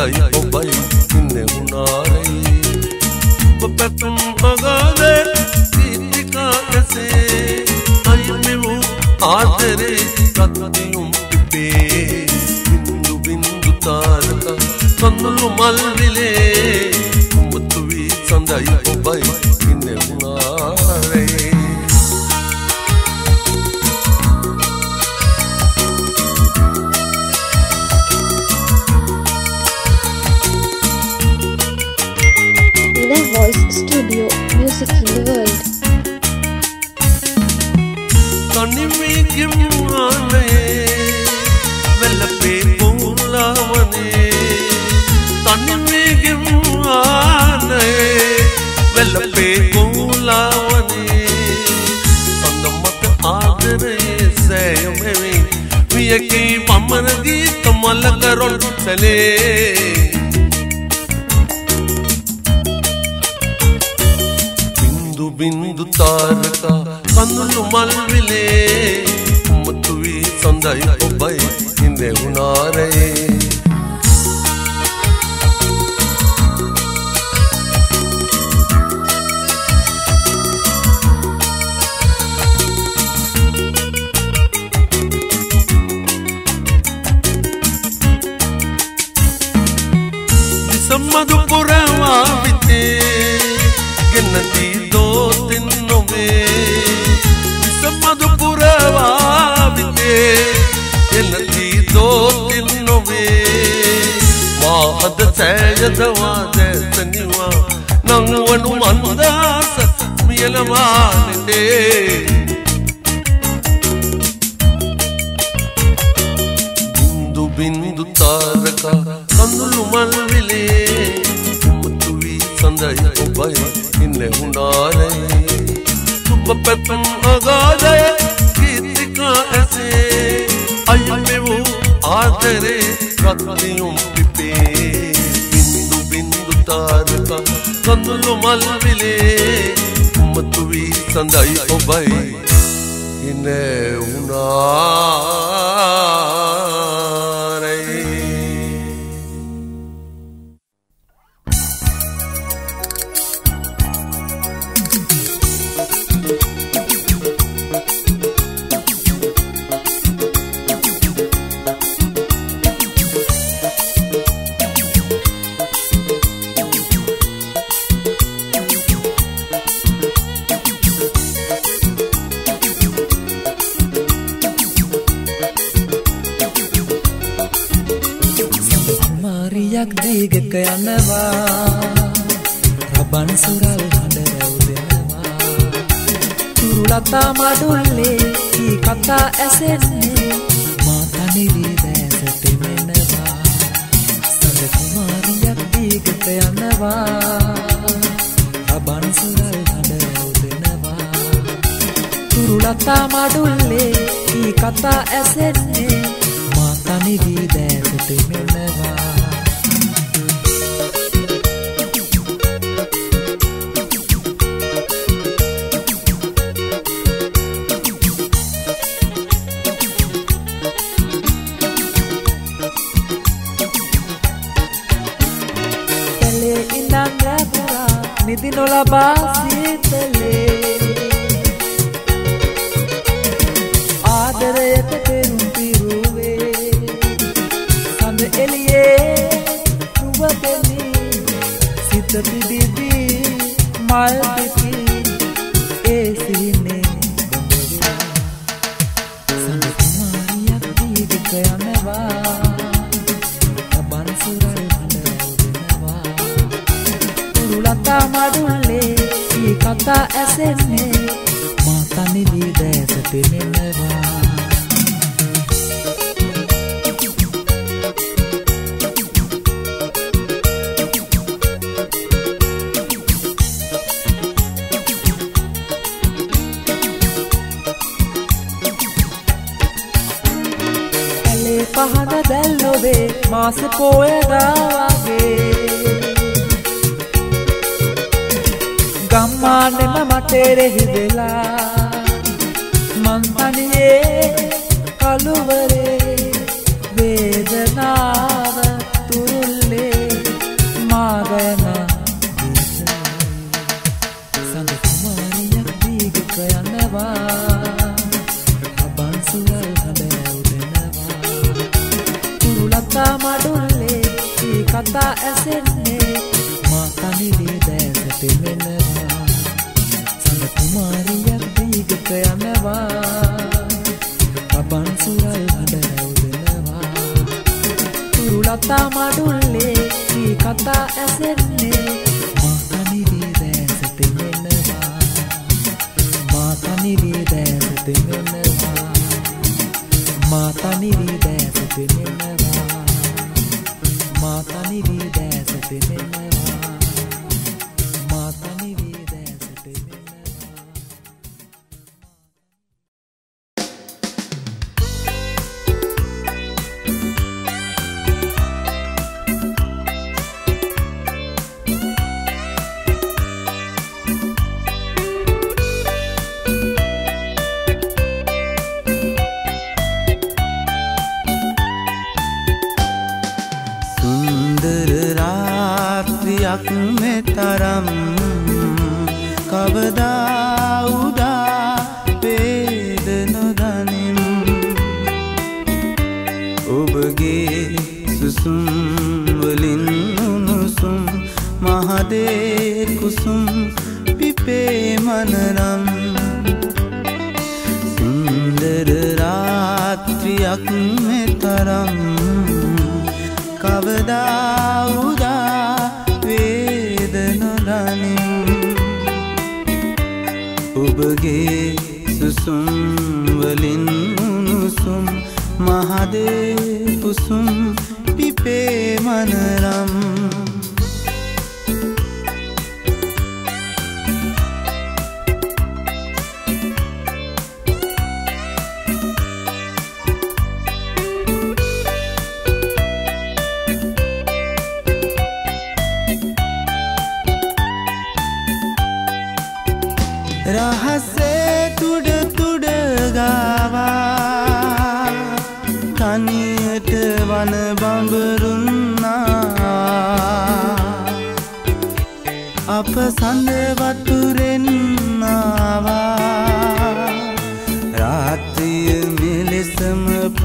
සඳයි ඔබයි ඉන්නේ උනාරේ ඔබ පැතුම් අගාලේ දීපිකා ඇසේ අයිමි වූ ආදරේ රත්දියුම් පිපේ බින්දු බින්දු තාරක කඳුළු මල් විලේ මුතු වී සඳයි ඔබයි ඉන්නේ උනාරේ Voice Studio, music in the world. Tanimi gimane, velape poolavane. Tanimi gimane, velape poolavane. Sandamat aadare sayameve, miyaki pamaragi kamalakaron sale. बिंदु तारका कन्नुलु मल्विले मुत्तुवी संदई ओबई इंदे उनारे दिसम्मदु पुरवा बिते गिनती दो दिनों में विसम्मदु पुरवा बिते गिनती दो दिनों में वाहद सैयदवा जैसनिवा नंगवनु मंदास मियलवाने बिंदु बिंदु तारका कन्नुलु मल्विले मुत्तुवी संदई ओबई इन्ने उनारे तुम पैतुम अगाले गीतिका ऐसे अय्मे वो आदरे रत्दियों पिपे बिंदु बिंदु तारका कंदुलु मल्विले मुत्तुवी संदई ओबई इन्ने उनारे දිගක යනවා රබන් සුරල් හඬ රැවුදෙනවා තුරුලතා මඩුල්ලේ කී කතා ඇසෙන්නේ මා තනිවි දැසට මෙනවා සඳ කුමාරියක් දිගක යනවා රබන් සුරල් හඬ රැවුදෙනවා තුරුලතා මඩුල්ලේ කී කතා ඇසෙන්නේ මා තනිවි දැසට මෙනවා නිදි නොලබා සීතලේ ආදරයට පෙරුම් පිරුවේ සඳ එළියේ නුඹ පෙනී සිත පිබිදි මල් පිපි ඒ සිහිනේ ගොඩවිලා සඳ කුමාරියක් දීගක යනවා රබන් සුරල් ලතා මඩුල්ලේ කී කතා ඇසෙන්නේ මා තනිවි දැසට මෙනවා ඇලේ පහන දැල්ලොවේ මාස පෝයදා වගේ ගම්මානෙම මටෙරෙහි වෙලා මං තනියේ කළුවරේ වේදනාව තුරුල්ලේ කතා ඇසෙන්නේ මා තනිවේ දැස පෙමෙනවා සඳ කුමාරියක් දීගක යනවා අබන් සුරල් හඬ රැවුදෙනවා තුරුලතා මඩුල්ලේ මේ කතා ඇසෙන්නේ මා තනිවේ දැස පෙමෙනවා මා තනිවේ දැස පෙමෙනවා මා තනිවේ දැස පෙමෙනවා මා තනිවේ දැස පෙමෙනවා මා තනිවේ දැස පෙමෙනවා මෙතරම් කවදා උදා වේද නොදනිම් ඔබගේ සුසුම් වලින් උණුසුම් මහදේ කුසුම් පිපේ මනරම් සුන්දර රාත්‍රියක් මෙතරම් කවදා උදා වේද නොදනිම් ඔබගේ සුසුම් වලින් උණුසුම් මහදේ කුසුම් පිපේ මනරම් රහසේ තුඩ තුඩ ගාවා තනියට වන බඹරුන්නා අප සඳ වතුරෙන් ආවා රාත්‍රිය මෙලෙසම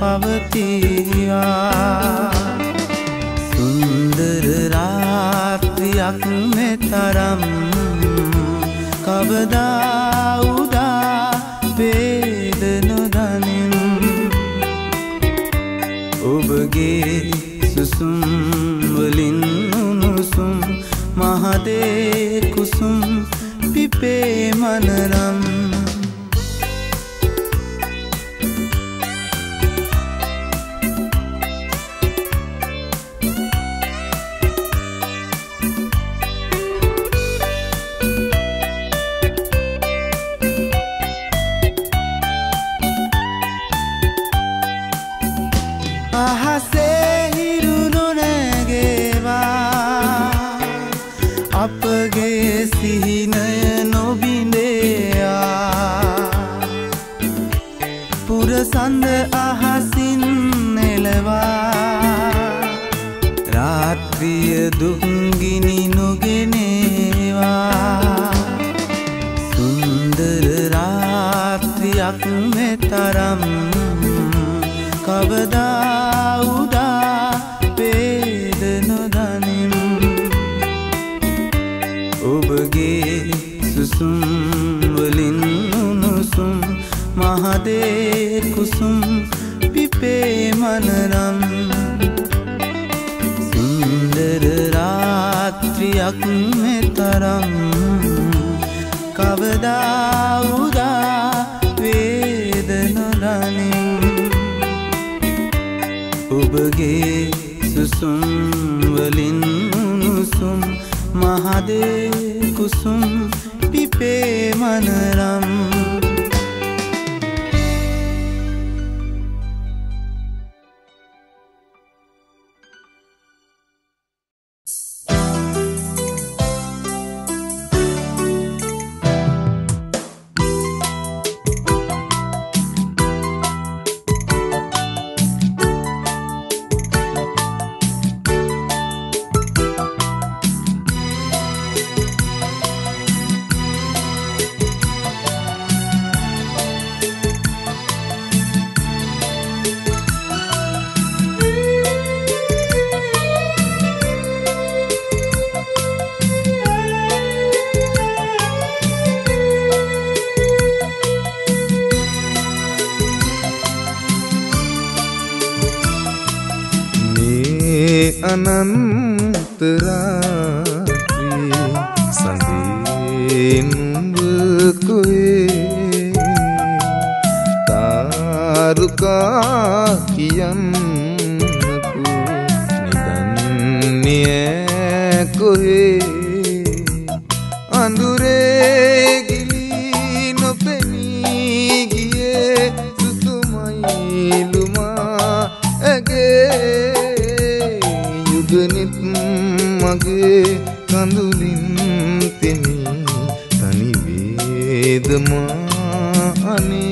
පවතිවා සුන්දර රාත්‍රියක් මෙතරම් කවදා උදා වේද නොදනිම් ඔබගේ සුසුම් වලින් උණුසුම් මහදේ කුසුම් පිපේ මනරම් අහසේ හිරු නොනැගේවා අපගේ සිහිනය නොබිඳේයා පුරසඳ අහසින් නෙලවා රාත්‍රිය දුක්ගිනි නොගෙනේවා සුන්දර රාත්‍රියක් මෙතරම් කවදා උදා වේද නොදනිම් ඔබගේ සුසුම් වලින් උණුසුම් මහදේ කුසුම් පිපේ මනරම් සුන්දර රාත්‍රියක් මෙතරම් කවදා උදා වේද නොදනිම් ඔබගේ සුසුම් වලින් උණුසුම් මහදේ කුසුම් පිපේ මනරම් රාත්‍රී සඳේ නුඹ කොහේ තාරුකා කියන්නකෝ නිදන්නේ කොහේ අඳුරේ ගිලී නොපෙනී ගියේ සුසුමයිලුමා ඇගේ යුගනිත් මගේ කඳුලින් තෙමි තනි වේදමා අනේ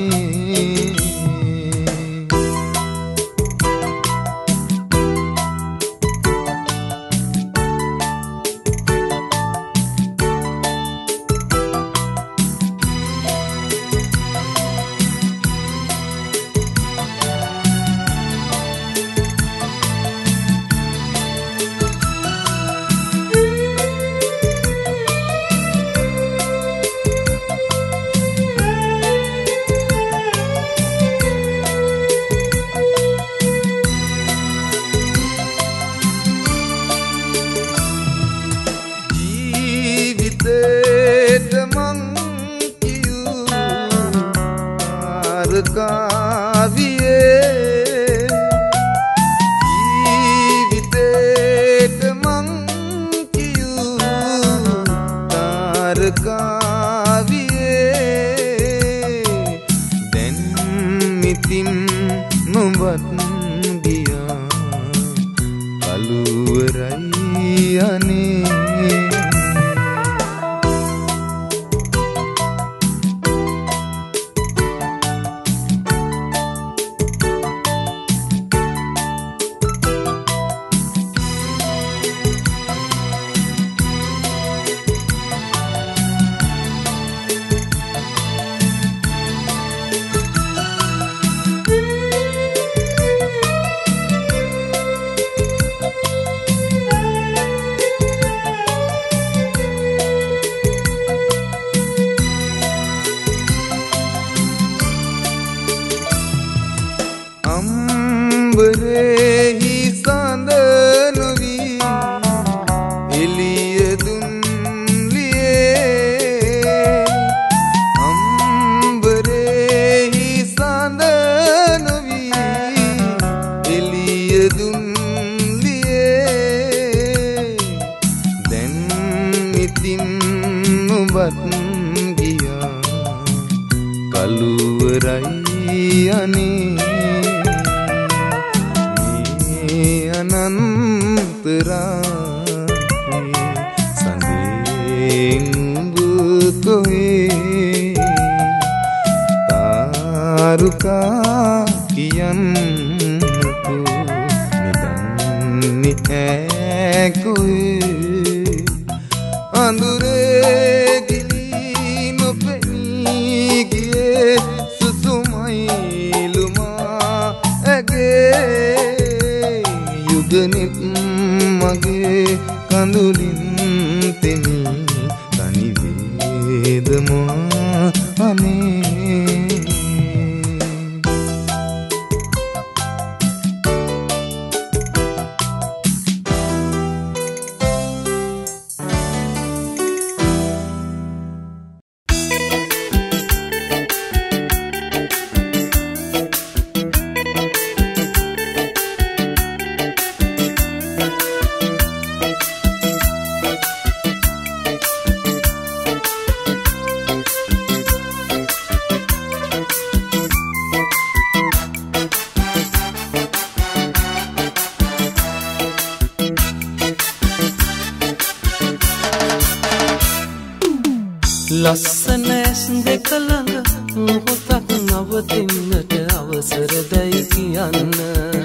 ලස්සන ඇස් දෙක ළඟ මොහොතක් නවතින්නට අවසර දැයි කියන්න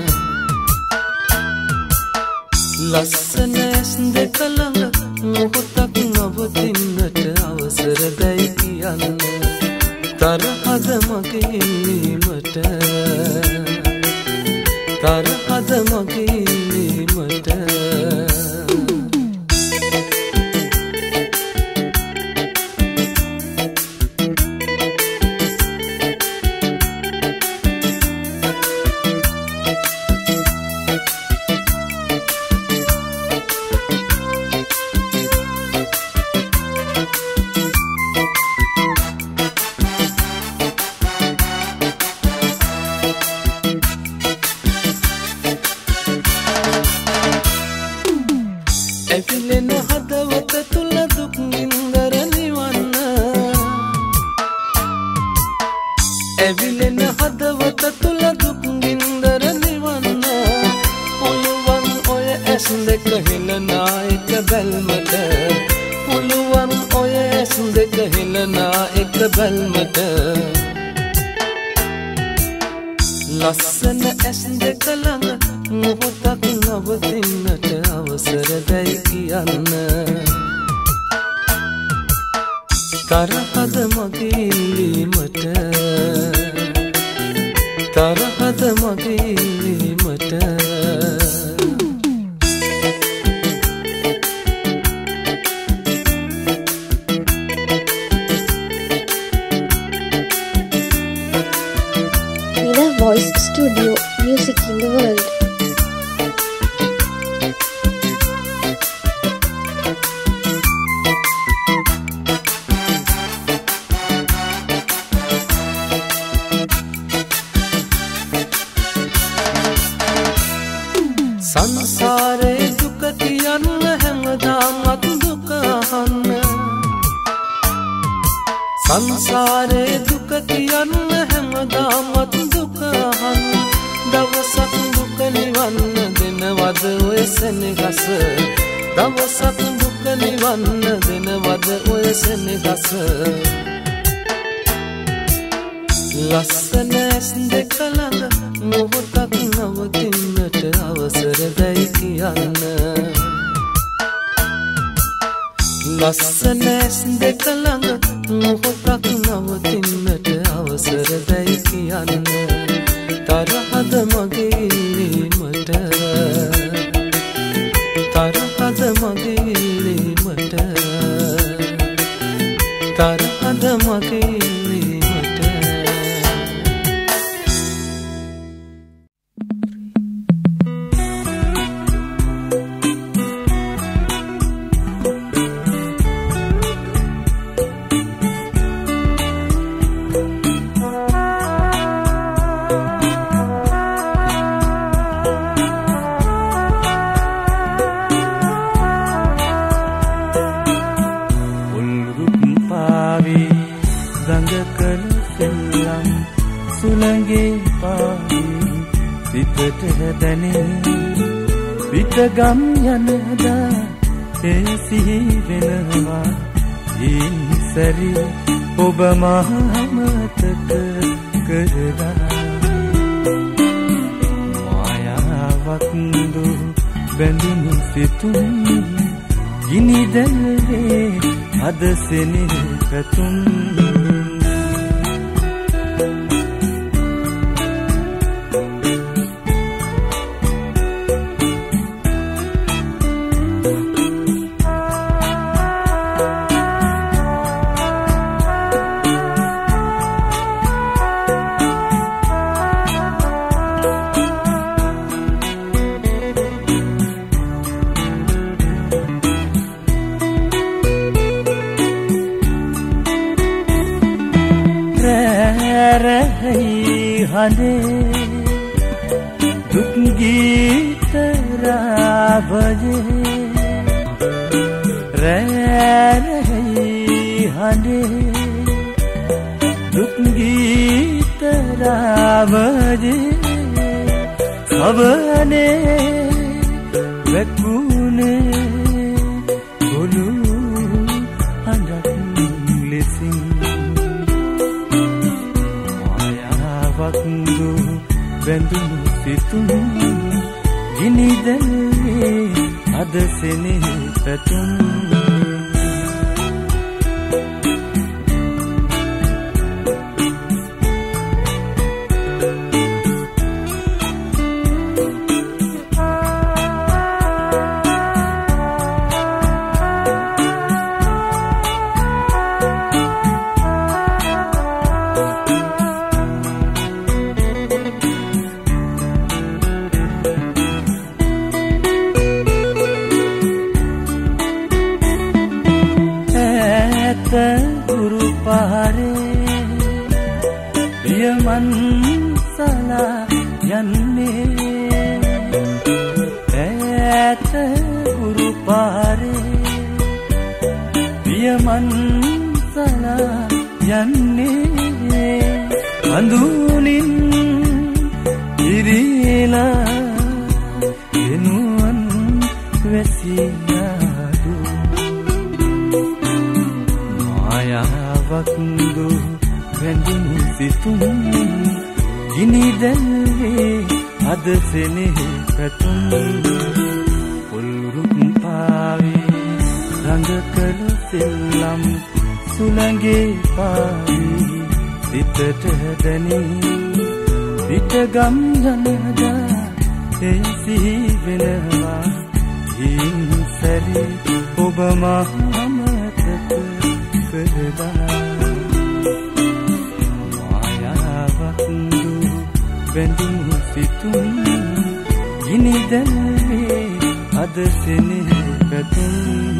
ලස්සන ඇස් දෙක ළඟ මොහොතක් නවතින්නට අවසර දැයි කියන්න තරහද මගේ ඉන්නීමට තරහද මගේ ඉන්නීමට ඇවිලෙන හදවත තුල දුක් නින්දර නිවන්න ඇවිලෙන හදවත තුල දුක් නින්දර නිවන්න පුළුවන් ඔය ඇස් දෙක හෙලනා එක බැල්මට පුළුවන් ඔය ඇස් දෙක හෙලනා එක බැල්මට ලස්සන ඇස් දෙක ළඟ මොහොතක් නවතින්නට අවසර දැයි කියන්න තරහද මගේ ඉල්ලීමට තරහද මගේ ඉල්ලීමට Voice Studio, music in the world. සංසාරේ දුක කියන්න හැමදාමත් දුක අහන්න සංසාරේ දුක කියන්න හැමදාමත් දුක අහන්න දවසක් දුක නිවන්න දෙනවද ඔය සෙනෙහස දවසක් දුක නිවන්න දෙනවද ඔය සෙනෙහස ලස්සන ඇස් දෙක ළඟ මොහොතක් නවතින්නට අවසර දැයි කියන්න ලස්සන ඇස් දෙක ළඟ මොහොතක් නවතින්නට අවසර දැයි කියන්න තරහද මගේ ඉල්ලීමට තරහද මගේ ඉල්ලීමට තරහද මගේ ඉල්ලීමට විතගම් යනදා ඒ සිහි වෙනවා ඊ සැරි ඔබ මහමතක කරලා මායාවක් දු බැඳුණු සිතුම් ගිනි දැල්වේ අද සෙනෙහ පැතුම් दुख गीत रावजे रही हने दुख गीत रावजे सबने वकुने बोलू हंडक लिसिंग වක්දු බැඳුණු සිතුම් ගිනි දැල්වේ අද සෙනෙහ පැතුම් මායාවක් දු වැඳුණු සිතුම් ගිනි දැල්වේ අද සෙනෙහි පැතුම් පොල්රුක් පාවේ රඟ කළ සෙල්ලම් සුළඟේ පාවී සිතට දැනී පිටගම් යනදා එය සිහි වෙනවා හිංසලි ඔබ මහමතක කරදා මායාවක් දු වැඳුණු සිතුම් ගිනි දැල්වේ අද සෙනෙහි පැතුම්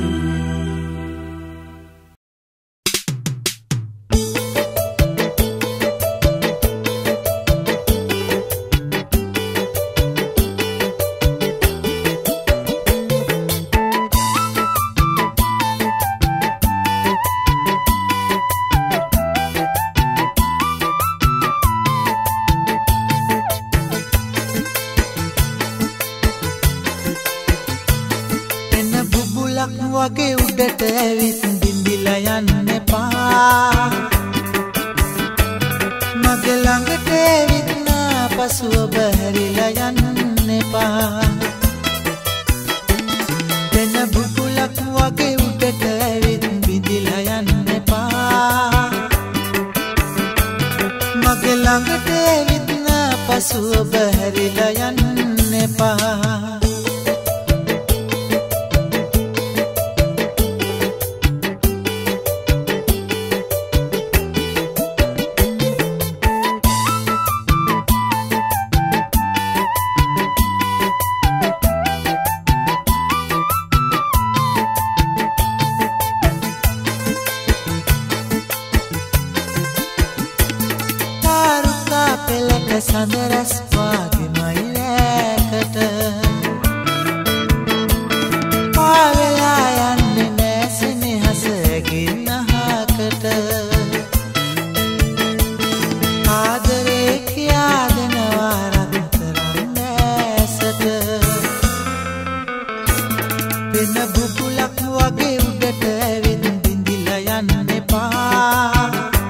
වගේ උඩට ඇවිත් බින්දිලා යන්න එපා මගේ ළඟට ඇවිත් නාපසුව බහැරිලා යන්න එපා දෙන බුබුලක් වගේ උඩට ඇවිත් බින්දිලා යන්න එපා මගේ ළඟට ඇවිත් නාපසුව බහැරිලා යන්න එපා සඳරස් වාගෙමයි රැකට පාවෙලා යන්නේ නෑ සෙනෙහසකින් අහකට ආදරේ කියා දෙනවා රත්තරන් ඇසට වෙන බුබුලක් වගේ උඩට ඇවිත් බින්දිලා යන්න එපා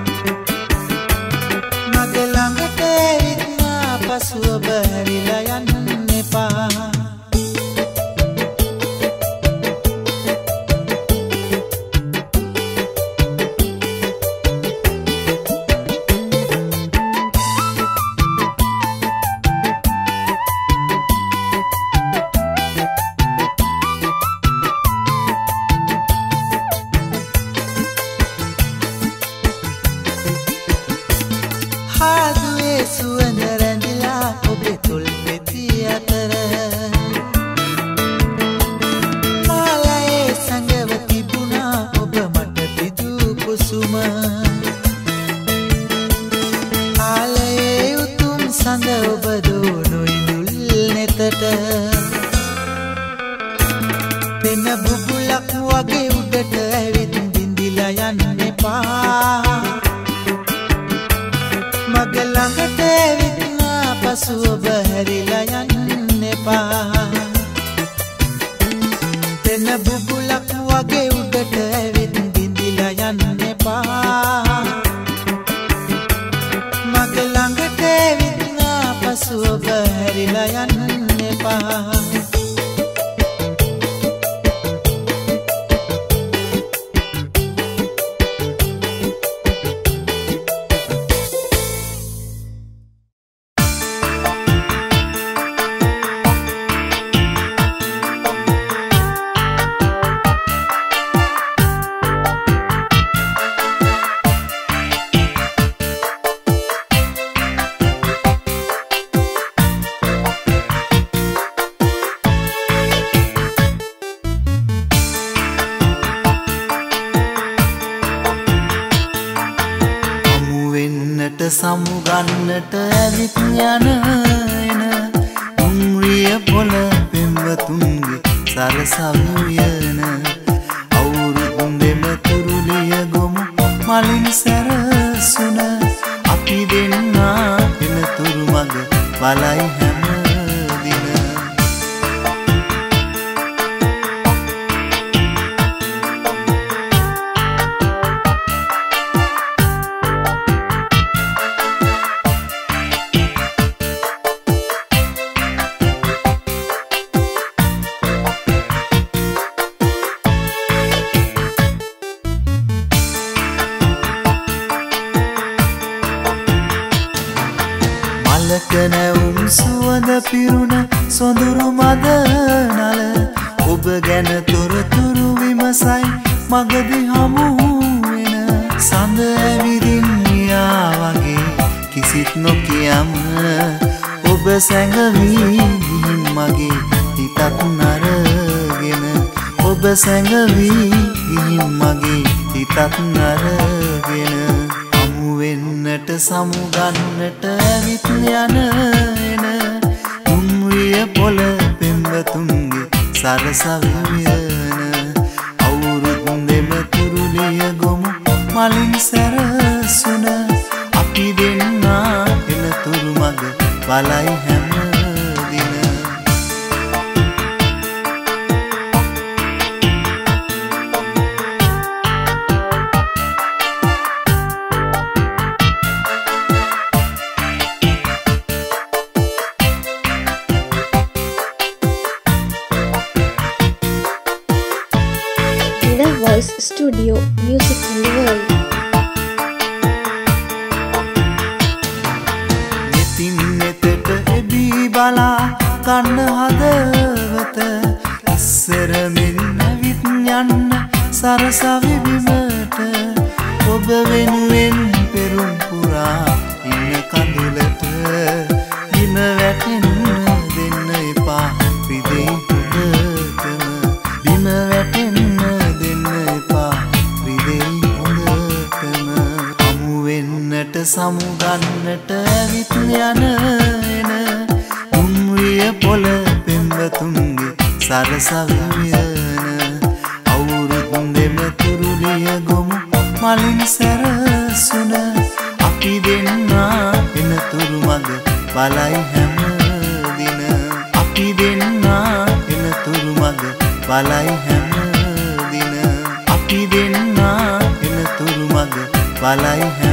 මගේ ළඟට පසුව බහැරිලා යන්න එපා හාදුවේ සුවඳ රැඳිලා ඔබේ තොල් පෙති අතර මාලයේ සංගව තිබුණා ඔබ මට පිදු කුසුම ආලයේ උතුම් සඳ ඔබ දෝනු ඉඳුල් නෙතට වෙන බුබුලක් වගේ උඩට ඇවිත් බින්දිලා යන්න එපා මගේ ළඟට ඇවිත් නාපසුව බහැරිලා යන්න එපා දෙන බුබුලක් වගේ උඩට ඇවිත් බින්දිලා යන්න එපා මගේ ළඟට ඇවිත් නාපසුව බහැරිලා යන්න එපා සමුගන්නට ඇවිත් යන එන උම්රිය පොළ පෙම්වතුන්ගේ සරසවියන අවුරුදුන් දෙම තුරුලිය ගොමු මලින් සැරසුන අපි දෙන්නා එනතුරු මග බලයි හැම දින පිරුණ සොඳුරු මද නල ඔබ ගැන තොරතුරු විමසයි මගදී හමු වෙන සඳ ඇවිදින් ගියා වගේ කිසිත් නොකියම ඔබ සැඟවී මගේ හිතත් නරගෙන ඔබ සැඟවී මගේ හිතත් නරගෙන හමු වෙන්නට සමු ගන්නට ඇවිත් යන එන දුම්රිය පොළ පෙම්වතුන්ගේ සරසවියන අවුරුද්දෙම තුරුලිය ගොමු මලින් සැරසුන අපි දෙන්නා එන තුරු මග බලයි හැම දින The Voice Studio, music in the world. netin neteta ebi bala kanna hadawata ඉස්සර මෙන් ඇවිත් යන්න සරසවි බිමට ඔබ වෙනුවෙන් පෙරුම් පුරා ඉන්න කඳුලට දින වැටෙන්න දෙන්න එපා රිදෙයි හොඳටම බිම වැටෙන්න දෙන්න එපා රිදෙයි හොඳටම හමු වෙන්නට සමු ගන්නට ඇවිත් යන එන දුම්රිය පොළ පෙම්වතුන්ගේ සරසවියන අවුරුද්දෙම තුරුලිය ගොමු මලින් සැරසුන අපි දෙන්නා එන තුරු මග බලයි හැම දින අපි දෙන්නා එන තුරු මග බලයි හැම දින අපි දෙන්නා එන තුරු මග බලයි හැම